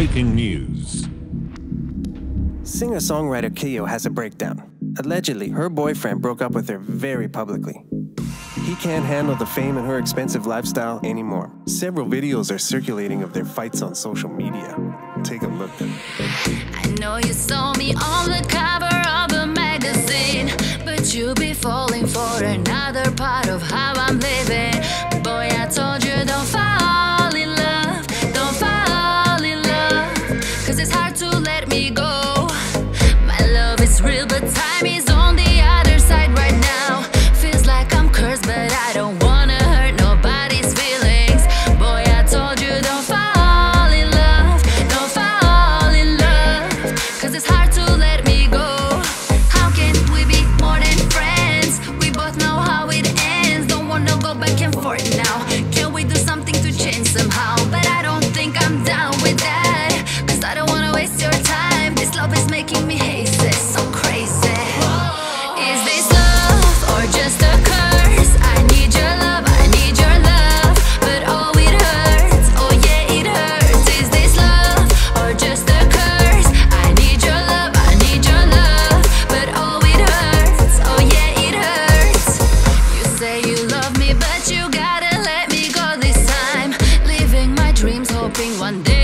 Breaking news. Singer-songwriter Keo has a breakdown. Allegedly, her boyfriend broke up with her very publicly. He can't handle the fame and her expensive lifestyle anymore. Several videos are circulating of their fights on social media. Take a look. I know you saw me on the cover of a magazine, but you be falling for another part of how I'm living. Boy, I told you don't fall in love, don't fall in love, 'cause it's hard to let me go. My love is real, but time is on the other side right now. Feels like I'm cursed, but I don't wanna hurt nobody's feelings. Boy, I told you don't fall in love, don't fall in love, 'cause it's hard to let me go. How can we be more than friends? We both know how it ends. Don't wanna go back and forth now. Can we do something to change somehow? But I don't think I'm down with that, 'cause I don't wanna waste your time. This love is making me hate this so crazy. Is this love or just a curse? I need your love, I need your love, but oh it hurts, oh yeah it hurts. Is this love or just a curse? I need your love, I need your love, but oh it hurts, oh yeah it hurts. You say you love me, but you gotta let me go this time. Living my dreams, hoping one day